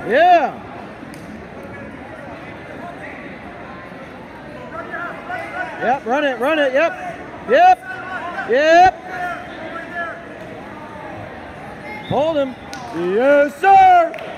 Yeah. Yep, run it, yep. Yep. Yep. Hold him. Yes, sir.